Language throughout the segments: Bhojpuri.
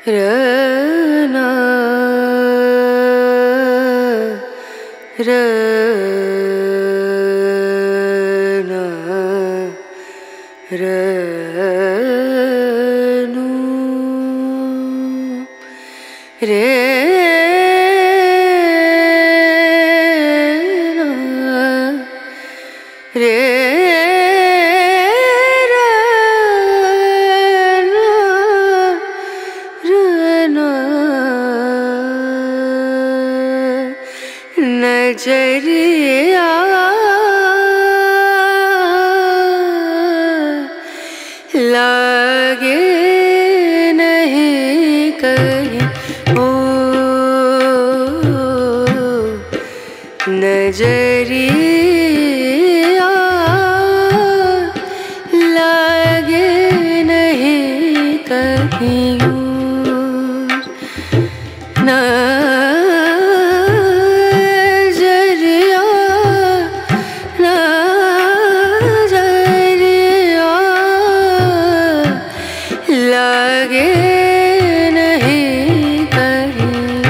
रना रना रनु रे रे नजरिया लागे नहीं कहीं ओ नजरिया लागे नहीं कहीं लागे नहीं कहीं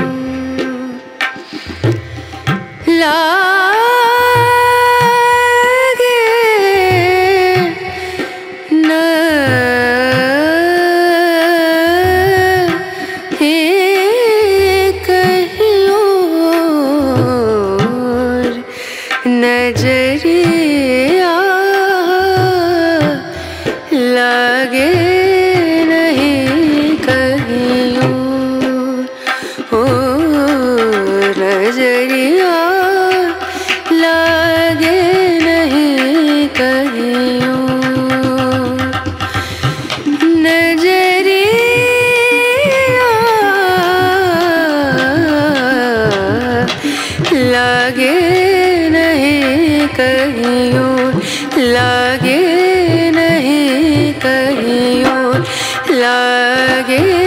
लागे नहीं कहीं और नजरिया लागे नजरिया लागे नहीं कहीं नजरिया लागे नहीं कहीं लागे नहीं कहीं लागे